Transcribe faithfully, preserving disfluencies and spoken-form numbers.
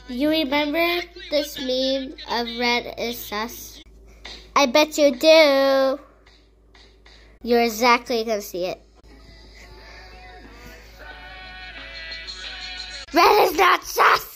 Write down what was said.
You remember this meme of red is sus? I bet you do. You're exactly gonna see it. Red is not sus!